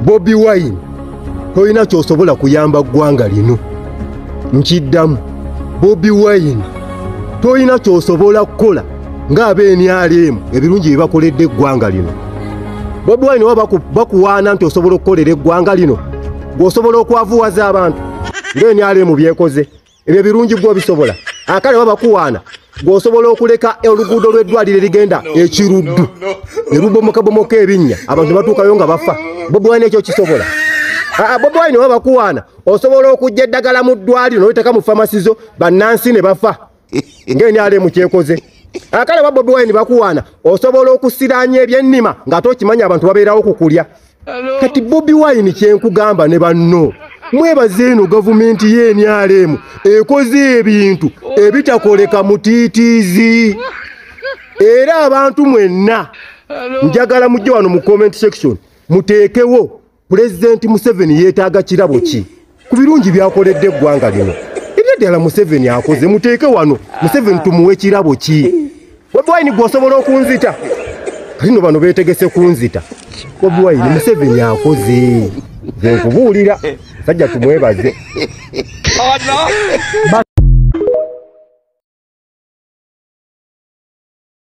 Bobi Wine toyina kyosobola kuyamba ggwanga lino. Nkiddamu Bobi Wine toyina kyosobola kukola ng'abeNRM ebirungi bye bakoledde eggwanga lino. Bobi Wine bakuwaana nti osobola okukolera eggwanga lino gw'osobola okwavuwaza abantu ng'eNRM byekoze ebyo ebirungi gwe bisobola. Akale bakuwaana gw'osobola okuleka oluguudo lw'eddwaliro erigenda ekiruddu ne lubomokabomoka ebinnya abantu batuukayo nga bafa. Bobi Wine ekyo kisobola. Bobi Wine bakuwaana osobola okujja eddagala mu ddwaliro n'oliteka mu famasizo bannansi ne bafa ng'eNRM kyekoze. Akale Bobi Wine bakuwaana osobola okusiraanya ebyennima ng'ate okimanya abantu babeerawo kukulya. Kati Bobi Wine kyenkugamba ne banno mwebaze eno gavumenti y'eNRM ekoze ebintu ebitakoleka mutiitiizi. Era abantu mwenna njagala mujje wano mu comment section muteekewo President Museveni yeetaaga kirabo ki ku birungi byakoledde eggwanga lino. Ebyo ddala Museveni akoze muteeke wano Museveni tumuwe kirabo ki. Bobi Wine gw'osobola okunzita kati no bano beetegese kunzita. Bobi Wine Museveni akoze nze nkubuulira sajja tumwebaze.